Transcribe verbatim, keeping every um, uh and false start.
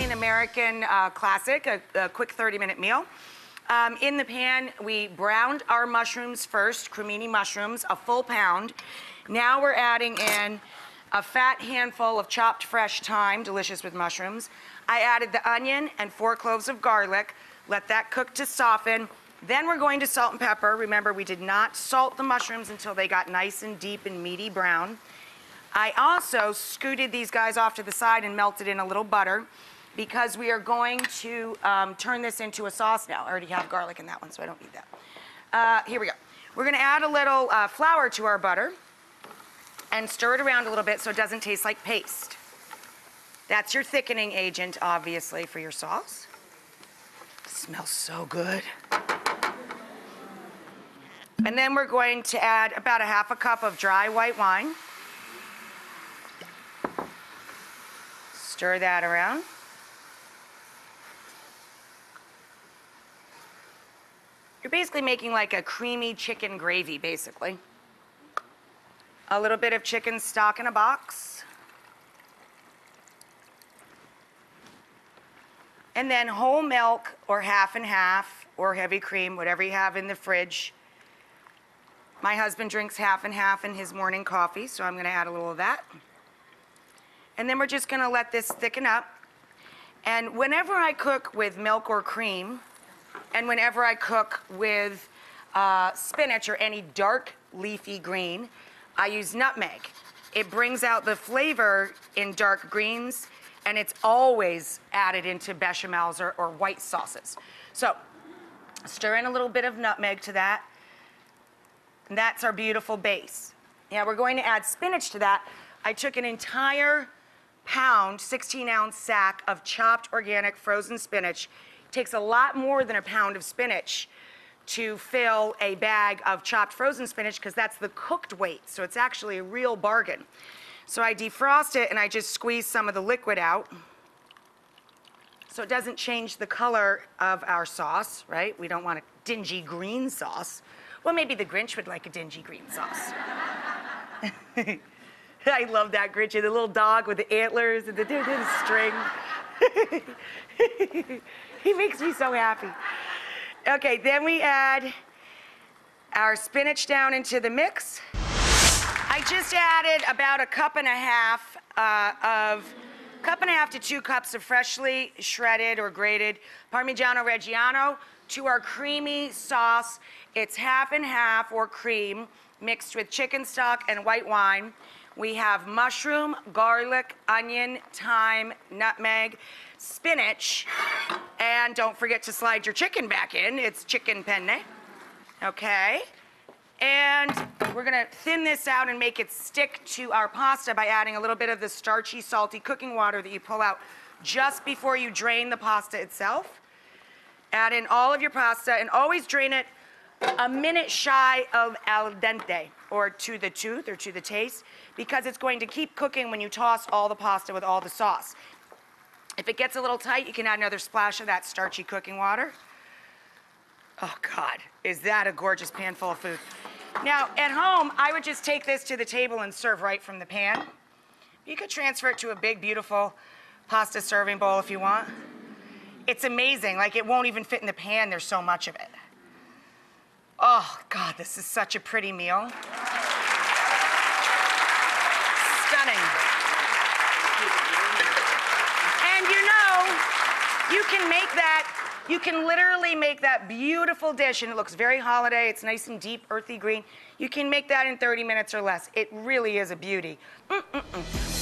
Italian American uh, classic, a, a quick thirty minute meal. Um, in the pan, we browned our mushrooms first, cremini mushrooms, a full pound. Now we're adding in a fat handful of chopped fresh thyme, delicious with mushrooms. I added the onion and four cloves of garlic. Let that cook to soften. Then we're going to salt and pepper. Remember, we did not salt the mushrooms until they got nice and deep and meaty brown. I also scooted these guys off to the side and melted in a little butter because we are going to um, turn this into a sauce now. I already have garlic in that one, so I don't need that. Uh, here we go. We're gonna add a little uh, flour to our butter and stir it around a little bit so it doesn't taste like paste. That's your thickening agent, obviously, for your sauce. It smells so good. And then we're going to add about a half a cup of dry white wine. Stir that around. You're basically making like a creamy chicken gravy, basically. A little bit of chicken stock in a box. And then whole milk or half and half or heavy cream, whatever you have in the fridge. My husband drinks half and half in his morning coffee, so I'm gonna add a little of that. And then we're just gonna let this thicken up. And whenever I cook with milk or cream, and whenever I cook with uh, spinach or any dark leafy green, I use nutmeg. It brings out the flavor in dark greens, and it's always added into bechamels or, or white sauces. So stir in a little bit of nutmeg to that, and that's our beautiful base. Now we're going to add spinach to that. I took an entire pound, sixteen ounce sack of chopped organic frozen spinach. It takes a lot more than a pound of spinach to fill a bag of chopped frozen spinach because that's the cooked weight, so it's actually a real bargain. So I defrost it and I just squeeze some of the liquid out so it doesn't change the color of our sauce, right? We don't want a dingy green sauce. Well, maybe the Grinch would like a dingy green sauce. I love that Grinch, the little dog with the antlers and the, the string. He makes me so happy. Okay, then we add our spinach down into the mix. I just added about a cup and a half uh, of, cup and a half to two cups of freshly shredded or grated Parmigiano Reggiano to our creamy sauce. It's half and half or cream mixed with chicken stock and white wine. We have mushroom, garlic, onion, thyme, nutmeg, spinach, and don't forget to slide your chicken back in. It's chicken penne. Okay. And we're gonna thin this out and make it stick to our pasta by adding a little bit of the starchy, salty cooking water that you pull out just before you drain the pasta itself. Add in all of your pasta and always drain it a minute shy of al dente, or to the tooth or to the taste, because it's going to keep cooking when you toss all the pasta with all the sauce. If it gets a little tight, you can add another splash of that starchy cooking water. Oh God, is that a gorgeous pan full of food. Now, at home, I would just take this to the table and serve right from the pan. You could transfer it to a big, beautiful pasta serving bowl if you want. It's amazing, like it won't even fit in the pan, there's so much of it. Oh God, this is such a pretty meal. Stunning. And you know, you can make that, you can literally make that beautiful dish, and it looks very holiday, it's nice and deep, earthy green. You can make that in thirty minutes or less. It really is a beauty. Mm-mm-mm.